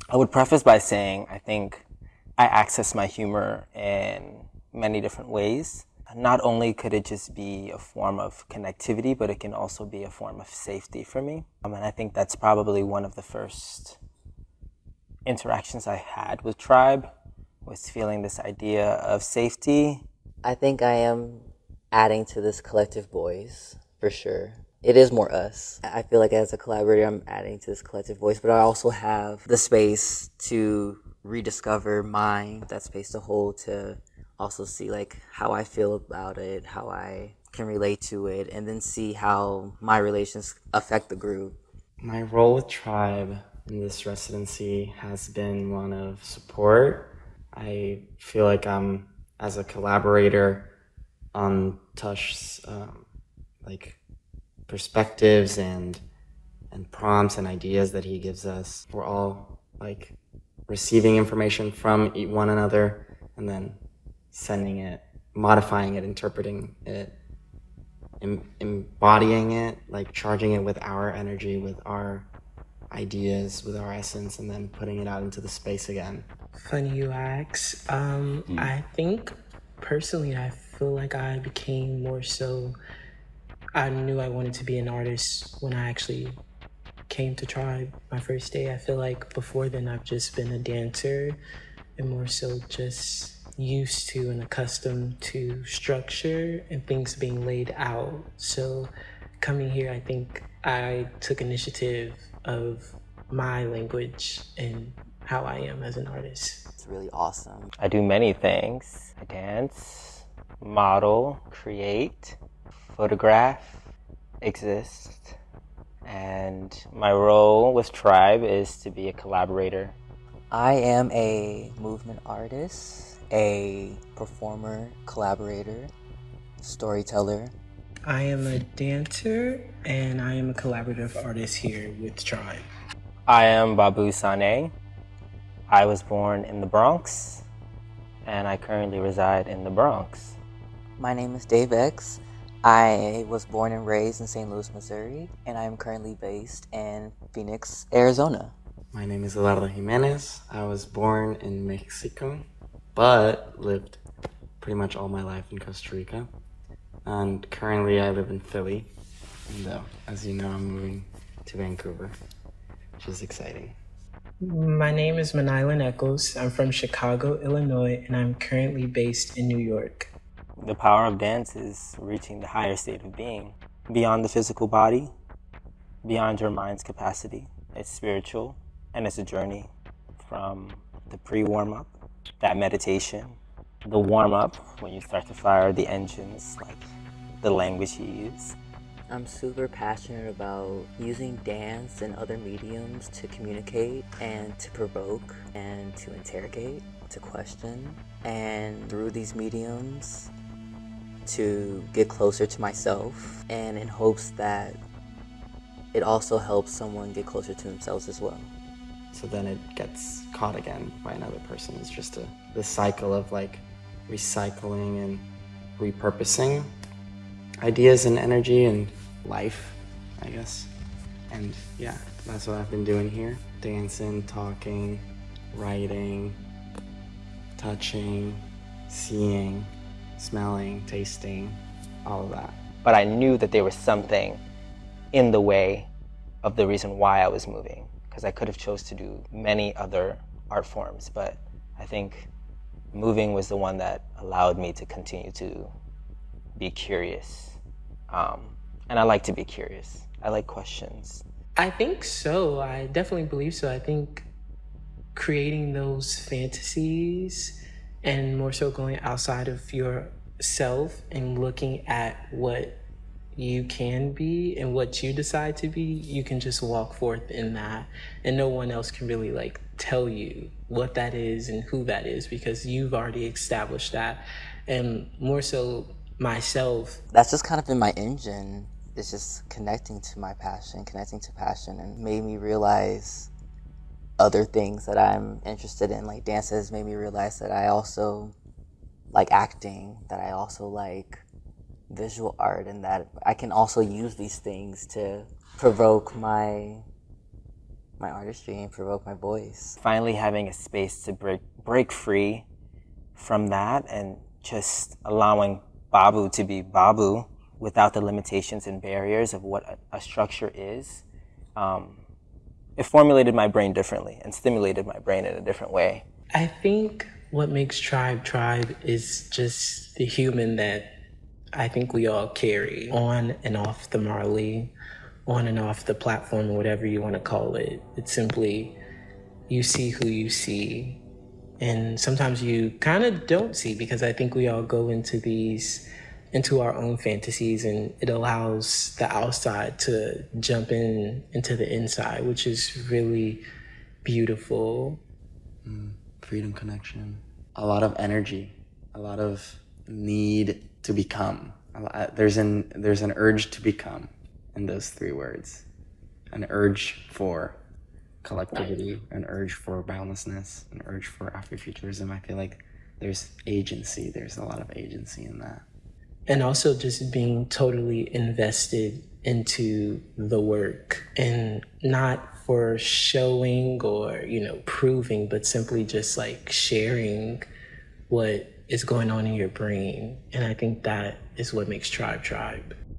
I would preface by saying I think I access my humor in many different ways. Not only could it just be a form of connectivity, but it can also be a form of safety for me. And I think that's probably one of the first interactions I had with Tribe, was feeling this idea of safety. I think I am adding to this collective voice, for sure. It is more us. I feel like as a collaborator, I'm adding to this collective voice, but I also have the space to rediscover mine, that space to hold, to also see like how I feel about it, how I can relate to it, and then see how my relations affect the group. My role with Tribe in this residency has been one of support. I feel like I'm, as a collaborator, on Tush's like perspectives and prompts and ideas that he gives us. We're all like receiving information from one another and then sending it, modifying it, interpreting it, embodying it, like charging it with our energy, with our ideas, with our essence, and then putting it out into the space again. Funny you ask. I think personally, I feel like I became more so. I knew I wanted to be an artist when I actually came to Tribe my first day. I feel like before then I've just been a dancer and more so just used to and accustomed to structure and things being laid out. So coming here, I think I took initiative of my language and how I am as an artist. It's really awesome. I do many things. I dance, model, create, photograph, exist. And my role with Tribe is to be a collaborator. I am a movement artist, a performer, collaborator, storyteller. I am a dancer and I am a collaborative artist here with Tribe. I am Babou Sanneh. I was born in the Bronx and I currently reside in the Bronx. My name is Dave X. I was born and raised in St. Louis, Missouri, and I am currently based in Phoenix, Arizona. My name is Eduardo Jimenez. I was born in Mexico, but lived pretty much all my life in Costa Rica. And currently I live in Philly. And as you know, I'm moving to Vancouver, which is exciting. My name is Minylan Echols. I'm from Chicago, Illinois, and I'm currently based in New York. The power of dance is reaching the higher state of being, beyond the physical body, beyond your mind's capacity. It's spiritual, and it's a journey from the pre-warm-up, that meditation, the warm-up, when you start to fire the engines, like the language you use. I'm super passionate about using dance and other mediums to communicate and to provoke and to interrogate, to question, and through these mediums to get closer to myself, and in hopes that it also helps someone get closer to themselves as well. So then it gets caught again by another person. It's just the cycle of like recycling and repurposing ideas and energy and life, I guess. And yeah, that's what I've been doing here. Dancing, talking, writing, touching, seeing, smelling, tasting, all of that. But I knew that there was something in the way of the reason why I was moving, because I could have chose to do many other art forms, but I think moving was the one that allowed me to continue to be curious. And I like to be curious. I like questions. I think so. I definitely believe so. I think creating those fantasies and more so going outside of yourself and looking at what you can be and what you decide to be, you can just walk forth in that, and no one else can really like tell you what that is and who that is, because you've already established that. And more so myself, that's just kind of been my engine. It's just connecting to my passion, and made me realize other things that I'm interested in. Like dance has made me realize that I also like acting, that I also like visual art, and that I can also use these things to provoke my My artistry and provoke my voice. Finally having a space to break free from that and just allowing Babou to be Babou without the limitations and barriers of what a structure is. It formulated my brain differently and stimulated my brain in a different way. I think what makes Tribe is just the human that I think we all carry on and off the Marley, on and off the platform, or whatever you want to call it. It's simply, you see who you see. And sometimes you kind of don't see, because I think we all go into our own fantasies, and it allows the outside to jump into the inside, which is really beautiful. Freedom, connection, a lot of energy, a lot of need to become. There's an urge to become in those three words. An urge for collectivity, an urge for boundlessness, an urge for Afrofuturism. I feel like there's agency. There's a lot of agency in that. And also just being totally invested into the work, and not for showing or, proving, but simply just like sharing what is going on in your brain. And I think that is what makes Tribe.